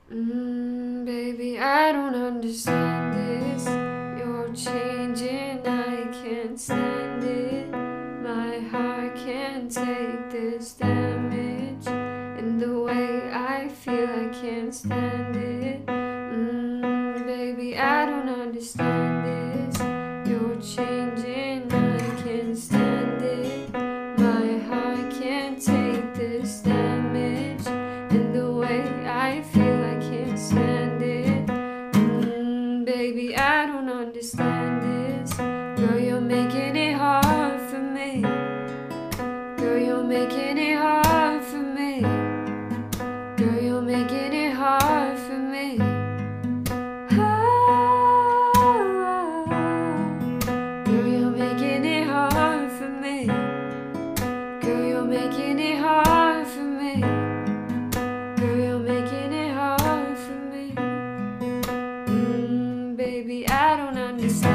Baby, I don't understand this. You're changing, I can't stand it. My heart can't take this damage. And the way I feel, I can't stand it. Baby, I don't understand this. You're changing, I can't stand it. My heart can't take this damage. And the way I feel, I can't stand it. Baby, I don't understand this. Girl, you're making it hard for me. Girl, you're making it hard for me. Girl, you're making it hard for me. Girl, you're making it hard for me. Girl, you're making it hard for me. Girl, you're making it hard for me. Baby, I don't understand.